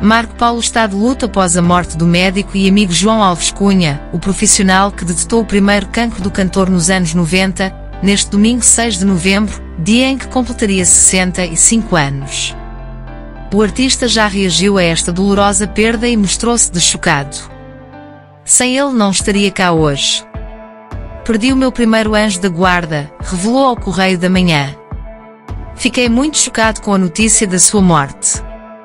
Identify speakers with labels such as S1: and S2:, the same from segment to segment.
S1: Marco Paulo está de luto após a morte do médico e amigo João Alves Cunha, o profissional que detetou o primeiro cancro do cantor nos anos 90, neste domingo 6 de novembro, dia em que completaria 65 anos. O artista já reagiu a esta dolorosa perda e mostrou-se chocado. Sem ele não estaria cá hoje. Perdi o meu primeiro anjo da guarda, revelou ao Correio da Manhã. Fiquei muito chocado com a notícia da sua morte.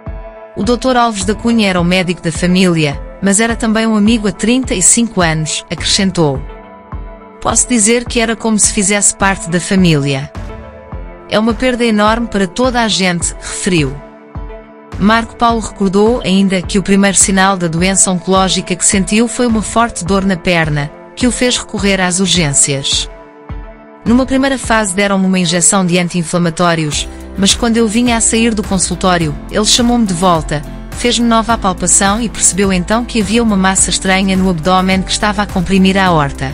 S1: O Dr. Alves da Cunha era o médico da família, mas era também um amigo há 35 anos, acrescentou. Posso dizer que era como se fizesse parte da família. É uma perda enorme para toda a gente, referiu. Marco Paulo recordou ainda que o primeiro sinal da doença oncológica que sentiu foi uma forte dor na perna, que o fez recorrer às urgências. Numa primeira fase deram-me uma injeção de anti-inflamatórios, mas quando eu vinha a sair do consultório, ele chamou-me de volta, fez-me nova palpação e percebeu então que havia uma massa estranha no abdômen que estava a comprimir a aorta.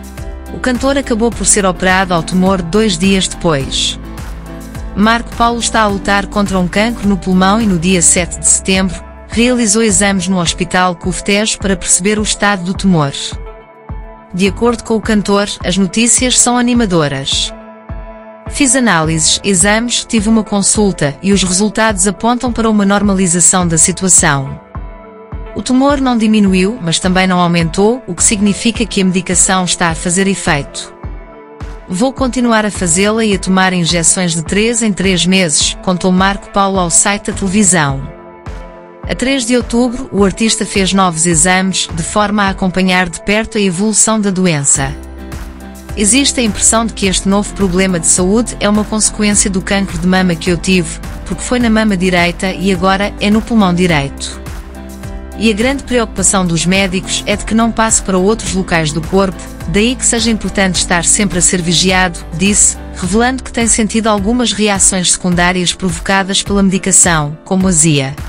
S1: O cantor acabou por ser operado ao tumor 2 dias depois. Marco Paulo está a lutar contra um cancro no pulmão e no dia 7 de setembro, realizou exames no Hospital CUF Tejo para perceber o estado do tumor. De acordo com o cantor, as notícias são animadoras. Fiz análises, exames, tive uma consulta e os resultados apontam para uma normalização da situação. O tumor não diminuiu, mas também não aumentou, o que significa que a medicação está a fazer efeito. Vou continuar a fazê-la e a tomar injeções de 3 em 3 meses, contou Marco Paulo ao site da televisão. A 3 de outubro, o artista fez novos exames, de forma a acompanhar de perto a evolução da doença. Existe a impressão de que este novo problema de saúde é uma consequência do cancro de mama que eu tive, porque foi na mama direita e agora é no pulmão direito. E a grande preocupação dos médicos é de que não passe para outros locais do corpo, daí que seja importante estar sempre a ser vigiado, disse, revelando que tem sentido algumas reações secundárias provocadas pela medicação, como azia.